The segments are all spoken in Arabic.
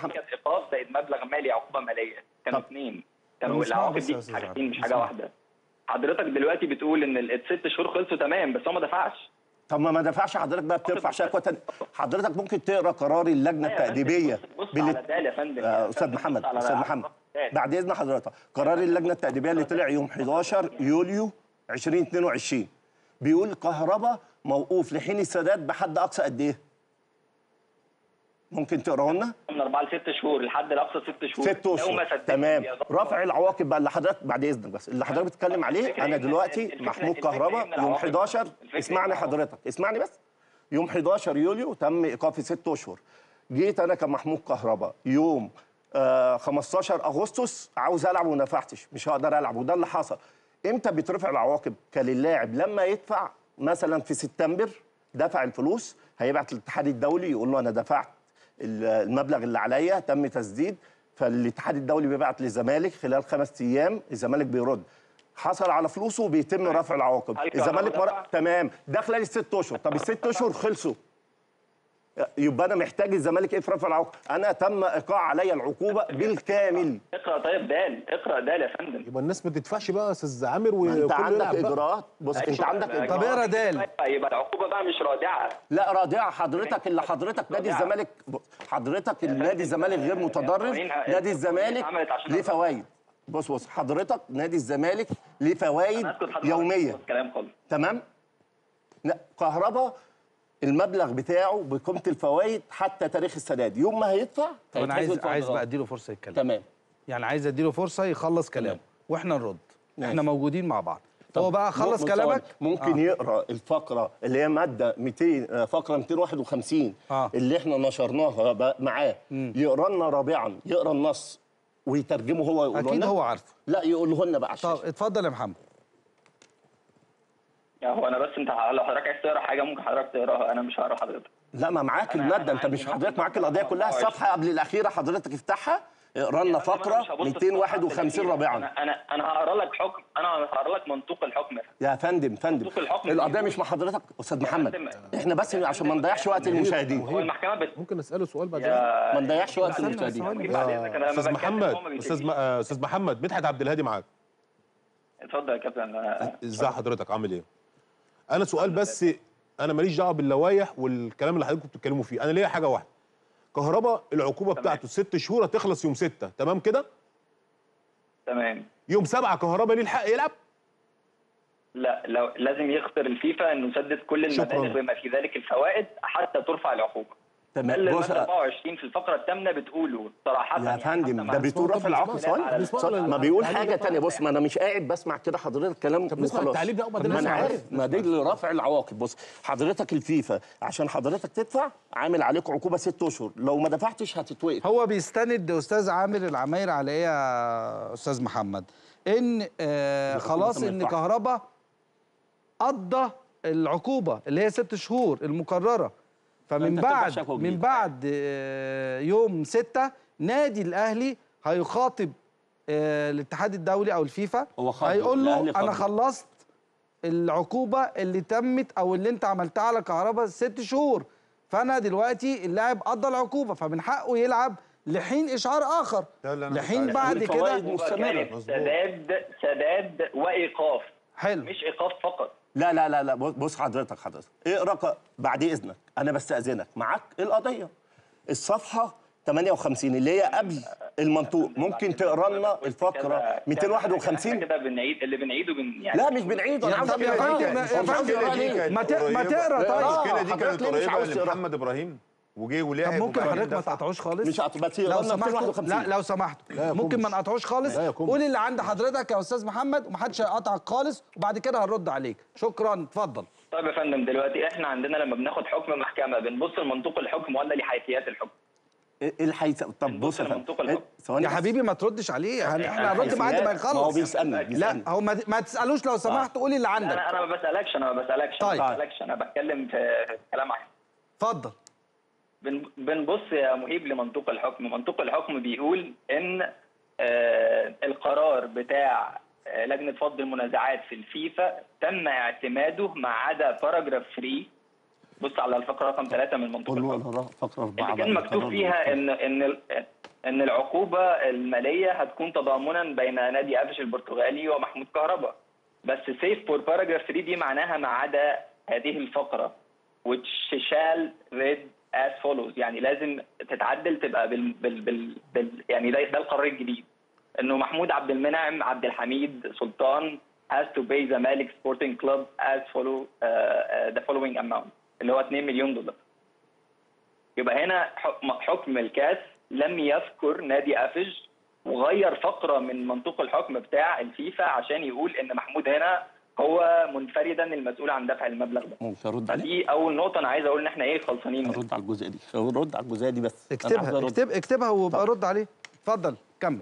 كانت ايقاف زائد مبلغ مالي عقوبه ماليه، كانوا اثنين، كانوا العواقب دي حاجتين مش حاجه واحده. حضرتك دلوقتي بتقول ان الست شهور خلصوا تمام، بس هو ما دفعش. طب ما دفعش، حضرتك بقى بترفع شكوى تانية. حضرتك ممكن تقرا قرار اللجنه التأديبيه. بص على ده يا فندم. استاذ محمد، بعد اذن حضرتك، قرار اللجنه التأديبيه اللي طلع يوم 11 يوليو 2022 بيقول الكهرباء موقوف لحين السداد بحد اقصى قد ايه؟ ممكن تقراه لنا؟ من 4 ل 6 شهور لحد الاقصى 6 شهور. 6 اشهر تمام. رفع العواقب بقى اللي حضرتك بعد اذنك، بس اللي حضرتك بتتكلم عليه، انا دلوقتي محمود كهرباء يوم 11 اسمعني حضرتك، اسمعني بس. يوم 11 يوليو تم ايقافي 6 اشهر. جيت انا كمحمود كهرباء يوم 15 اغسطس عاوز العب وما نفعتش، مش هقدر العب، وده اللي حصل. امتى بيترفع العواقب؟ كان اللاعب لما يدفع مثلا في سبتمبر، دفع الفلوس، هيبعت للاتحاد الدولي يقول له انا دفعت المبلغ اللي عليا، تم تسديد، فالاتحاد الدولي بيبعت للزمالك خلال 5 ايام، الزمالك بيرد حصل على فلوسه وبيتم رفع العواقب. الزمالك تمام، ده خلال ال6 اشهر. طب ال6 اشهر خلصوا، يبقى انا محتاج الزمالك ايه في رفع العواقب؟ انا تم ايقاع عليا العقوبه بالكامل. اقرا طيب دال، اقرا دال يا فندم. يبقى الناس ما تدفعش بقى يا استاذ عامر انت عندك اجراءات. بص انت عندك اجراءات. طب اقرا دال. يبقى العقوبه بقى مش رادعه. لا رادعه حضرتك، اللي حضرتك نادي الزمالك، حضرتك النادي الزمالك غير متضرر، نادي الزمالك ليه فوائد. بص حضرتك نادي الزمالك ليه فوائد يوميه. تمام؟ لا كهرباء المبلغ بتاعه بقيمه الفوائد حتى تاريخ السداد، يوم ما هيدفع. طب انا عايز بقى اديله فرصه يتكلم. تمام، يعني عايز اديله فرصه يخلص كلامه واحنا نرد. احنا موجودين مع بعض. هو بقى خلص كلامك. ممكن يقرا الفقره اللي هي ماده 200 فقره 251 اللي احنا نشرناها معاه، يقرا لنا رابعا، يقرا النص ويترجمه هو يقول لنا. اكيد هو عارفه. لا يقوله لنا بقى. طب اتفضل يا محمد. هو انا بس انت لو حضرتك عايز تقرا حاجه ممكن حضرتك تقراها، انا مش هقرا حضرتك. لا ما معاك الماده، انت مش حضرتك معاك القضيه كلها، الصفحه قبل الاخيره حضرتك افتحها اقرا لنا فقره 251 رابعا. انا هقرا لك حكم، انا هقرا لك منطوق الحكم يا فندم. القضيه مش مع حضرتك استاذ محمد، احنا بس عشان ما نضيعش وقت المشاهدين. هو المحكمه ممكن اساله سؤال بعد ما نضيعش وقت المشاهدين. استاذ محمد، استاذ محمد مدحت عبد الهادي معاك. اتفضل يا كابتن. ازي حضرتك، عامل ايه؟ انا سؤال بس، انا ماليش دعوه باللوايح والكلام اللي حضراتكم بتتكلموا فيه، انا ليا حاجه واحده. كهرباء العقوبه بتاعته 6 شهور هتخلص يوم 6، تمام كده؟ تمام. يوم 7 كهرباء ليه الحق يلعب؟ لا، لازم يخطر الفيفا انه يسدد كل المبالغ بما في ذلك الفوائد حتى ترفع العقوبه. تمام. بص 24 في الفقره الثامنه بتقوله صراحه يا فندم، ده بتقول رفع العقوبه، ما بيقول حاجه ثانيه. بص ما انا مش قاعد بسمع كده حضرتك كلام وخلاص. التعليق ده ما انا عارف، ما دي لرفع العواقب. بص حضرتك الفيفا عشان حضرتك تدفع عامل عليك عقوبه 6 اشهر، لو ما دفعتش هتتوقف. هو بيستند استاذ عامر العماير على ايه يا استاذ محمد؟ ان خلاص ان كهرباء قضى العقوبه اللي هي 6 شهور المكرره، فمن بعد يوم 6 نادي الاهلي هيخاطب الاتحاد الدولي او الفيفا، هيقول له انا خلصت العقوبه اللي تمت او اللي انت عملتها على كهرباء 6 شهور، فانا دلوقتي اللاعب قضى العقوبه، فمن حقه يلعب لحين اشعار اخر، لحين بعد كده سداد وايقاف. حلو، مش ايقاف فقط. لا بص حضرتك اقرا بعد اذنك، انا بستاذنك، معاك القضيه الصفحه 58 اللي هي قبل المنطوق، ممكن تقرا لنا الفقره 251 كده بنعيد اللي بنعيده يعني. لا مش بنعيده، انا عاوزك يا فندم ما تقرا. طيب المشكله دي كانت قريبه لمحمد ابراهيم وجه ولعب. طب ممكن حضرتك ما تقطعوش خالص؟ مش لو سمحتوا. لا لو سمحتوا ممكن ما نقطعوش خالص. قول اللي عند حضرتك يا استاذ محمد ومحدش هيقطعك خالص، وبعد كده هنرد عليك. شكرا، اتفضل. طيب يا فندم، دلوقتي احنا عندنا لما بناخد حكم محكمه بنبص لمنطوق الحكم ولا لحيثيات الحكم؟ طب بص يا فندم يا حبيبي ما تردش عليه، احنا هنرد بعد ما يخلص. هو بيسالني. لا هو ما تسالوش لو سمحت، قولي اللي عندك. انا ما بسالكش طيب. انا بتكلم في كلام عام. اتفضل. بنبص يا مهيب لمنطوق الحكم. منطوق الحكم بيقول ان القرار بتاع لجنه فض المنازعات في الفيفا تم اعتماده ما عدا باراجراف 3 بص على الفقره رقم 3 من منطوق الحكم. فقره 4 اللي كان مكتوب فيها ان العقوبه الماليه هتكون تضامنا بين نادي قفش البرتغالي ومحمود كهربا. بس سيف فور باراجراف 3 دي معناها ما عدا هذه الفقره which shall read as follows، يعني لازم تتعدل تبقى يعني ده القرار الجديد، انه محمود عبد المنعم عبد الحميد سلطان has to pay the Zamalek Sporting Club as the following amount اللي هو 2 مليون دولار. يبقى هنا حكم الكاس لم يذكر نادي قفش وغير فقره من منطوق الحكم بتاع الفيفا عشان يقول ان محمود هنا هو منفردا المسؤول عن دفع المبلغ ده. مش هرد عليه. فدي اول نقطه انا عايز اقول ان احنا خلصانين. هرد على الجزئيه دي، هرد على الجزئيه دي بس. اكتبها وابقى رد عليه. اتفضل كمل.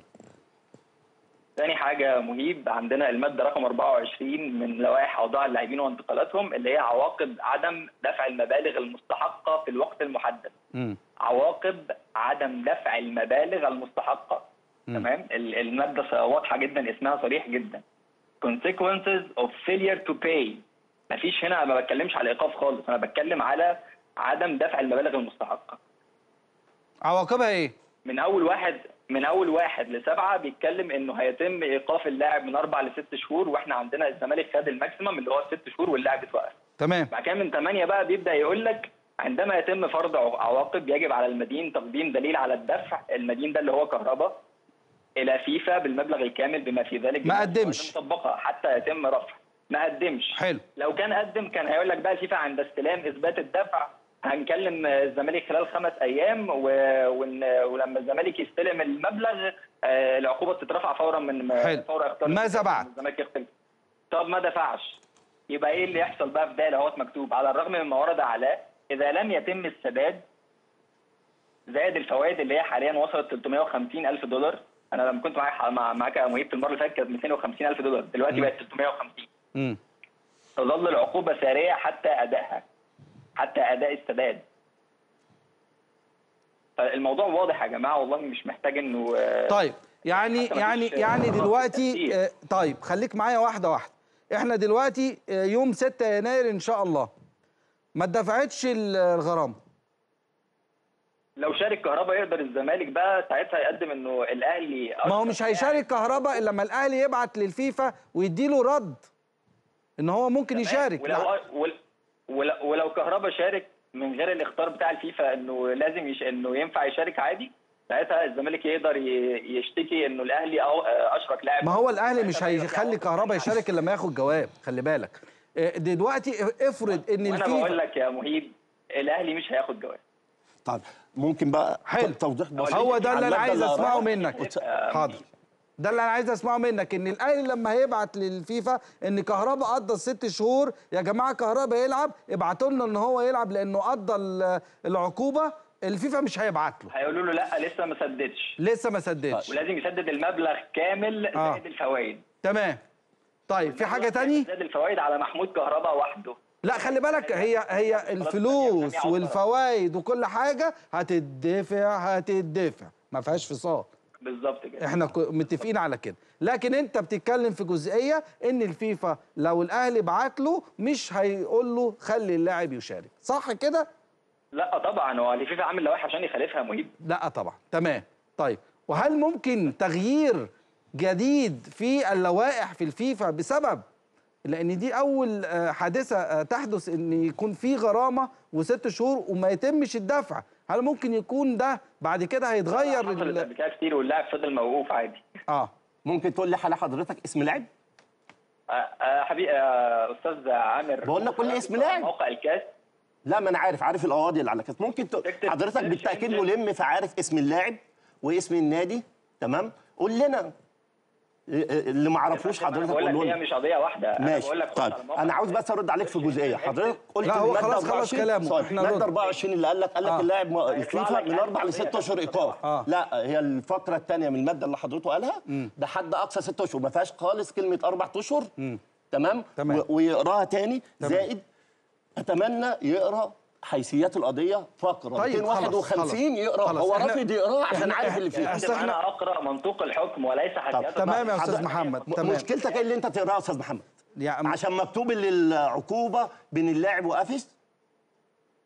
ثاني حاجه مهيب، عندنا الماده رقم 24 من لوائح اوضاع اللاعبين وانتقالاتهم اللي هي عواقب عدم دفع المبالغ المستحقه في الوقت المحدد. عواقب عدم دفع المبالغ المستحقه. تمام؟ الماده واضحه جدا، اسمها صريح جدا. consequences of failure to pay. مفيش هنا، ما بتكلمش على ايقاف خالص، انا بتكلم على عدم دفع المبالغ المستحقه. عواقبها ايه؟ من اول واحد ل7 بيتكلم انه هيتم ايقاف اللاعب من 4 ل6 شهور، واحنا عندنا الزمالك خد الماكسيمم اللي هو 6 شهور واللاعب اتوقف. تمام. بعد كده من 8 بقى بيبدا يقول لك عندما يتم فرض عواقب يجب على المدين تقديم دليل على الدفع، المدين ده اللي هو كهربا، الى فيفا بالمبلغ الكامل بما في ذلك ما قدمش مطبقه حتى يتم رفع. ما قدمش. حلو. لو كان قدم كان هيقول لك بقى الفيفا عند استلام اثبات الدفع هنكلم الزمالك خلال 5 ايام ولما الزمالك يستلم المبلغ العقوبه تترفع فورا من فور اختار. ماذا بعد؟ الزمالك يختلف. طب ما دفعش، يبقى ايه اللي يحصل بقى في ده؟ اهوت مكتوب على الرغم مما ورد اعلاه اذا لم يتم السداد زائد الفوائد اللي هي حاليا وصلت 350,000 دولار. انا لما كنت معاك يا مهيب في المره اللي فاتت كانت 250,000 دولار، دلوقتي بقت 350. تظل العقوبه ساريه حتى اداء السداد. فالموضوع واضح يا جماعه، والله مش محتاج انه طيب يعني دلوقتي طيب خليك معايا واحده واحده. احنا دلوقتي يوم 6 يناير ان شاء الله ما اتدفعتش الغرامه. لو شارك كهربا يقدر الزمالك بقى ساعتها يقدم انه الاهلي، ما هو مش هيشارك كهربا الا لما الاهلي يبعت للفيفا ويديله رد ان هو ممكن يشارك. ولو كهربا شارك من غير الاختيار بتاع الفيفا انه لازم انه ينفع يشارك عادي، ساعتها الزمالك يقدر يشتكي انه الاهلي اشرك لاعب. ما هو الاهلي مش هيخلي كهربا يشارك الا لما ياخد جواب، خلي بالك. دلوقتي افرض ان الفيفا، انا بقول لك يا مهيب الاهلي مش هياخد جواب. طيب ممكن بقى توضيح بسيط. هو ده اللي انا عايز اسمعه منك. حاضر. ده اللي انا عايز اسمعه منك، ان الاهلي لما هيبعت للفيفا ان كهربا قضى ال6 شهور، يا جماعه كهربا يلعب، ابعتوا لنا ان هو يلعب لانه قضى العقوبه، الفيفا مش هيبعت له. هيقولوا له لا لسه ما سددش. ولازم يسدد المبلغ كامل زائد الفوائد. تمام. طيب في حاجه تاني؟ زائد الفوائد على محمود كهربا وحده. لا خلي بالك، هي الفلوس والفوائد وكل حاجه هتدفع ما فيهاش فصال. بالظبط كده. احنا متفقين على كده، لكن انت بتتكلم في جزئيه ان الفيفا لو الاهلي بعت له مش هيقول له خلي اللاعب يشارك، صح كده؟ لا طبعا، هو الفيفا عامل لوائح عشان يخالفها مهيب. لا طبعا. تمام. طيب وهل ممكن تغيير جديد في اللوائح في الفيفا بسبب، لان دي اول حادثه تحدث ان يكون في غرامه و6 شهور وما يتمش الدفع، هل ممكن يكون ده بعد كده هيتغير؟ حصلت قبل كده كتير واللاعب فضل موقوف عادي. ممكن تقول لي حضرتك اسم لاعب؟ حبيبي استاذ عامر، بقول لك قول لي اسم لاعب. موقع الكاس. لا ما انا عارف القواضي اللي على كاس. ممكن حضرتك بالتاكيد ملم فعارف اسم اللاعب واسم النادي. تمام، قول لنا اللي ما عرفوش حضرتك. بقول لك هي مش قضيه واحده. ماشي. بقول لك طيب انا عاوز بس ارد عليك في جزئيه. حضرتك قلت لا هو خلاص خلص كلامه. الماده 24 اللي قال لك اللاعب الفيفا من 4 ل6 اشهر ايقاف. لا هي الفقره الثانيه من الماده اللي حضرته قالها ده حد اقصى 6 اشهر، ما فيهاش خالص كلمه 4 اشهر. تمام. ويقراها تاني. زائد اتمنى يقرا حيثيات القضيه فقره. طيب 251 يقرا. هو رافض يقراه عشان عارف اللي فيه. انا اقرا منطوق الحكم وليس حيثيات. تمام يا استاذ محمد. تمام. مشكلتك ايه اللي انت تقراه يا استاذ محمد؟ عشان مكتوب العقوبه بين اللاعب وقفش.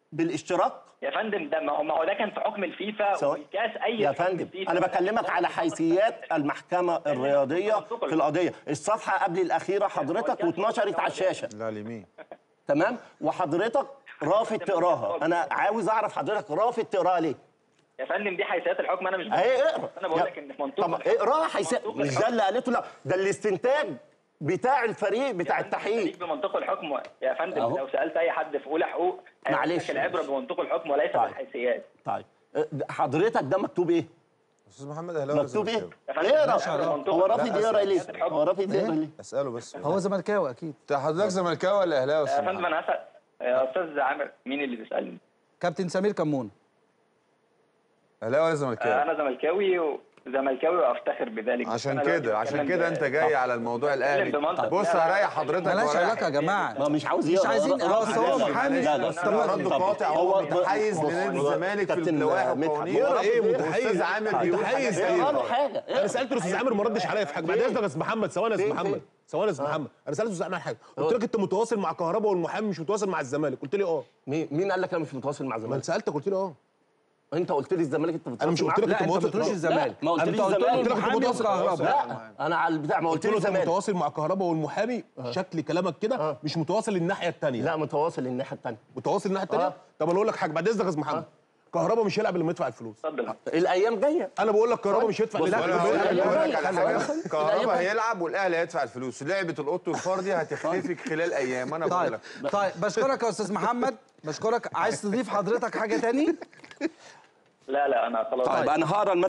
بالاشتراك؟ يا فندم ده ما هو ده كان في حكم الفيفا والكاس. اي يا فندم انا بكلمك على حيثيات المحكمه الرياضيه في القضيه. الصفحه قبل الاخيره حضرتك واتنشرت على الشاشه. لا اليمين. تمام، وحضرتك رافض تقراها. انا عاوز اعرف حضرتك رافض تقراها ليه؟ يا فندم دي حيثيات الحكم، انا مش اهي اقرا. انا بقول لك ان في منطوق طب اقراها حيثيات، مش ده اللي قالته؟ لا ده الاستنتاج بتاع الفريق بتاع التحقيق بمنطق الحكم يا فندم. لو سالت اي حد في اولى حقوق معلش العبره بمنطق الحكم وليس بالحيثيات. طيب حضرتك ده مكتوب ايه؟ استاذ محمد اهلاوي مكتوب ايه؟ اقرا. هو رافض يقرا ليه؟ هو رافض يقرا ليه؟ اساله بس. هو زملكاوي اكيد. حضرتك زملكاوي ولا اهلاوي يا فندم انا هسال يا استاذ عامر. مين اللي بيسالني؟ كابتن سمير كمون. اهلاوي ولا زملكاوي؟ انا زملكاوي وافتخر بذلك. عشان كده انت جاي على الموضوع الاهلي. بص هريح حضرتك. مالهاش علاقه يا جماعه. ما مش عاوز مش عايزين هو محامي. رد قاطع. هو متحيز لنادي الزمالك في اللوائح والقوانين. ايه متحيز؟ استاذ عامر بيقول متحيز حاجه. انا سالت الاستاذ عامر ما ردش عليا في حاجه. بعد اذنك يا استاذ محمد، ثواني يا استاذ محمد، ثواني يا استاذ محمد. انا سالت الاستاذ عامر حاجه، قلت لك انت متواصل مع كهربا والمحامي مش متواصل مع الزمالك، قلت لي مين قال لك انا مش متواصل مع ما الزمالك؟ انا سالتك قلت لي انت قلت لي الزمالك انت متواصل. انا مش قلت لك لا انت ما قلتلوش الزمالك. ما قلتليش انت قلت له الزمالك. المحامي وكهربا. لا انا على البتاع ما قلت له قلتليش انت الزمالك. متواصل مع كهربا والمحامي. شكل كلامك كده مش متواصل الناحيه الثانيه. لا متواصل الناحيه الثانيه. متواصل الناحيه الثانيه. طب انا اقول لك حاجه بعد اذنك يا استاذ محمد. كهربا مش هيلعب لما يدفع الفلوس. اتفضل. الايام جايه. انا بقول لك كهربا مش هيدفع. كهربا هيلعب والاهلي هيدفع الفلوس. لعبه القط والفار دي هتختفي خلال ايام. انا بقول لك. طيب بشكرك يا استاذ محمد، بشكرك. عايز تضيف حضرتك حاجه تاني؟ لا انا خلاص. طيب انا هقرا